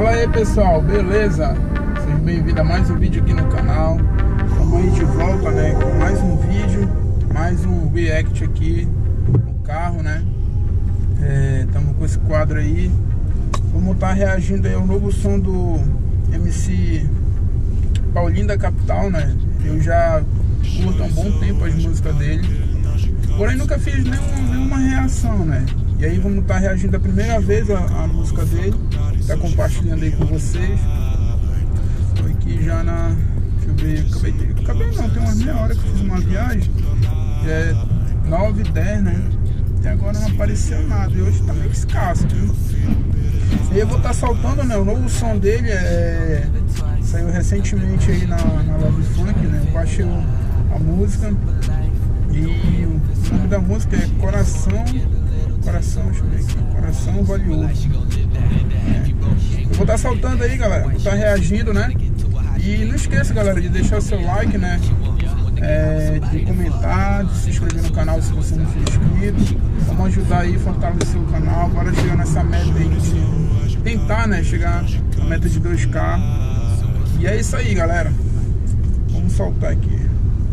Fala aí pessoal, beleza? Sejam bem-vindos a mais um vídeo aqui no canal. Estamos aí de volta, né, com mais um vídeo, mais um react aqui no carro, né? Estamos com esse quadro aí. Vamos estar reagindo aí ao novo som do MC Paulinho da Capital, né? Eu já curto há um bom tempo as músicas dele, porém nunca fiz nenhuma reação, né? E aí vamos estar reagindo a primeira vez a música dele, tá compartilhando aí com vocês. Tô aqui já na... deixa eu ver, acabei não, tem umas meia hora que eu fiz uma viagem, já é 9h10, né? E agora não apareceu nada, e hoje tá meio escasso, viu? E eu vou estar soltando, né, o novo som dele, saiu recentemente aí na Love Funk, né? Eu baixei a música e o nome da música é Coração, deixa eu ver aqui, Coração Valioso. Eu vou estar soltando aí, galera, vou estar reagindo, né? E não esqueça, galera, de deixar o seu like, né? De comentar, de se inscrever no canal se você não for inscrito. Vamos ajudar aí, fortalecer o canal. Bora chegar nessa meta aí de tentar, né, chegar na meta de 2K. E é isso aí, galera. Vamos soltar aqui.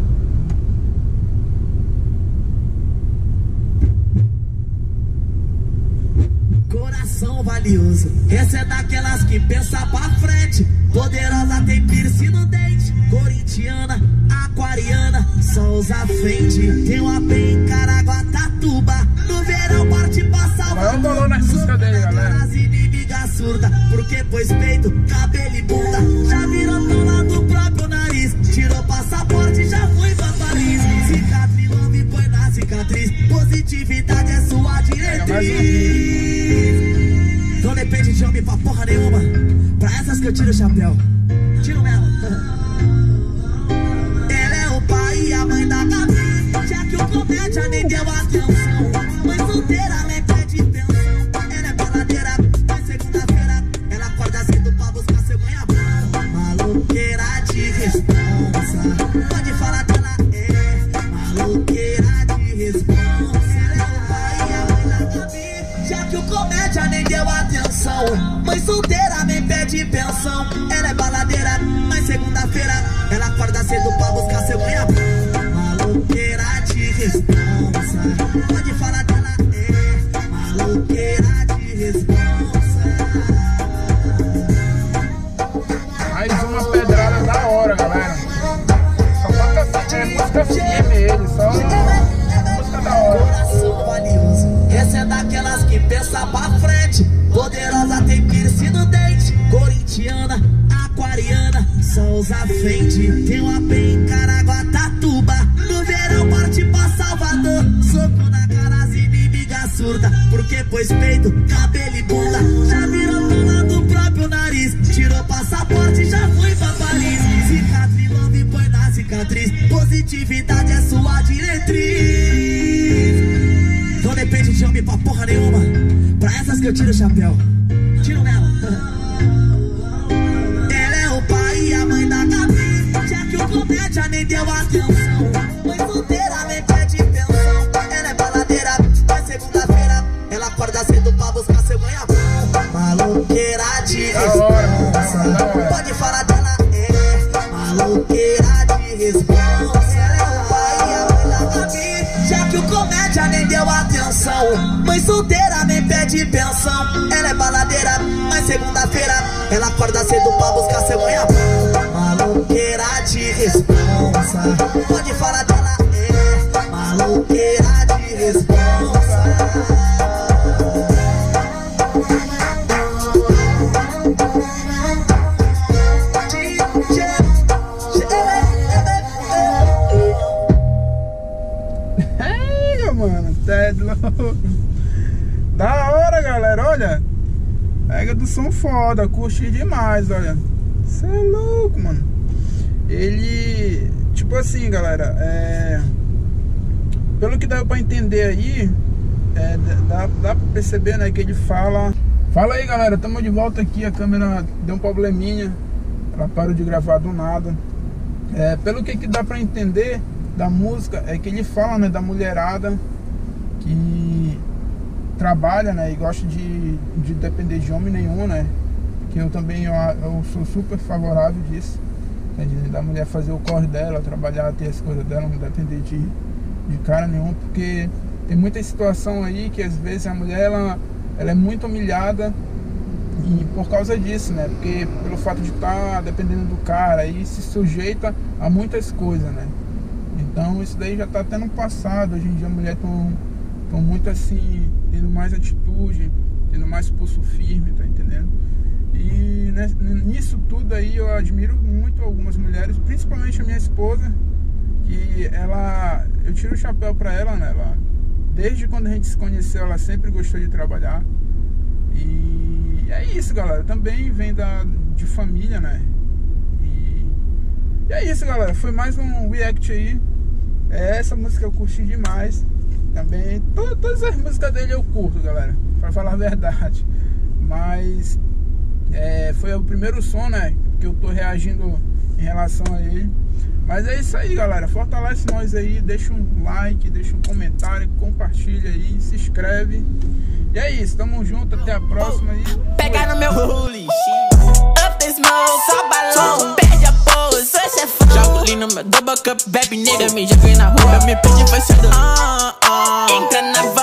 Coração valioso, essa é daquelas que pensa pra frente. Poderosa, tem piercing no dente. Corintiana, aquariana, só usa frente. Tem uma bem em Caraguatatuba. No verão parte pra salvar. Vai um nas músicas dele, galera. As inimigas surda, porque pôs peito, cabelo e bunda. Já virou tola do próprio nariz. Tirou passaporte, já foi pra Paris. Cicatriz, nome põe na cicatriz. Positividade é sua diretriz. Não depende de homem pra porra nenhuma. Pra essas que eu tiro o chapéu. Tiro ela. Ela é o pai e a mãe da Gabi. Já que o comédia nem deu atenção. Mãe solteira, nem pede pensão. Ela é baladeira, mas segunda-feira ela acorda cedo pra buscar seu ganha-pão. Maloqueira de responsa. Pode falar dela, maloqueira de responsa. Ela é o pai e a mãe da Gabi. Já que o comédia nem deu atenção. Mãe solteira, nem pede pensão. Ela é baladeira, mas segunda-feira ela acorda cedo pra buscar seu ganha-pão. Maloqueira de responsa. Pode falar dela, maloqueira de responsa. Mais uma pedrada da hora, galera. Só falta assim, música firme ele, só música da hora. Coração valioso, essa é daquelas que pensa pra frente. Poderosa, tem piercing no dente. Corintiana, aquariana, só usa frente. Tem uma bem em Caraguatatuba. No verão parte pra Salvador. Soco na cara, as inimigas surda, porque pôs peito, cabelo e bunda. Já virou tola do próprio nariz. Tirou passaporte, já foi pra Paris. Cicatriz, nome põe na cicatriz. Positividade é sua diretriz. Não depende de homem pra porra nenhuma. Pra essas que eu tiro o chapéu. Tiro nela. Ela é o pai e a mãe da Gabi. Já que o comédia nem deu atenção. Mãe solteira, nem pede pensão. Ela é baladeira, mas segunda-feira ela acorda cedo pra buscar seu ganha-pão. Maloqueira de responsa. Pode falar dela, maloqueira de responsa. Ela é o pai e a mãe da Gabi. Já que o comédia nem deu atenção. Mãe solteira, nem pede pensão. Ela é baladeira, mas segunda-feira ela acorda cedo pra buscar seu ganha-pão. Maloqueira de responsa. Pode falar dela, maloqueira de responsa. Mano, tá louco. Da hora, galera, olha. Pega do som foda, curti demais, olha. Cê é louco, mano. Ele, tipo assim, galera, pelo que dá pra entender aí, dá pra perceber, né, que ele fala. Fala aí, galera, tamo de volta aqui. A câmera deu um probleminha, ela parou de gravar do nada. Pelo que dá pra entender da música, é que ele fala, né, da mulherada que trabalha, né, e gosta de depender de homem nenhum, né, que eu também eu sou super favorável disso, entende? Da mulher fazer o corre dela, trabalhar, ter as coisas dela, não depender de cara nenhum, porque tem muita situação aí que às vezes a mulher ela é muito humilhada e por causa disso, né? Porque pelo fato de estar dependendo do cara aí se sujeita a muitas coisas, né? Então isso daí já tá até no passado. Hoje em dia a mulher estão muito assim, tendo mais atitude, tendo mais pulso firme, tá entendendo? E nisso tudo aí eu admiro muito algumas mulheres, principalmente a minha esposa, que eu tiro o chapéu pra ela, né? Desde quando a gente se conheceu, ela sempre gostou de trabalhar. E é isso, galera. Também vem de família, né? E é isso, galera. Foi mais um react aí. Essa música eu curti demais. Também, todas as músicas dele eu curto, galera, pra falar a verdade. Mas foi o primeiro som, né, que eu tô reagindo em relação a ele. Mas é isso aí, galera. Fortalece nós aí, deixa um like, deixa um comentário, compartilha aí, se inscreve. E é isso, tamo junto, até a próxima aí. Pegar no meu holy up the smoke, só balão, perde a pose, você é fã. Jogo ali no meu double cup, baby nigga, me joguei na rua, me pedi foi cedo. Entra na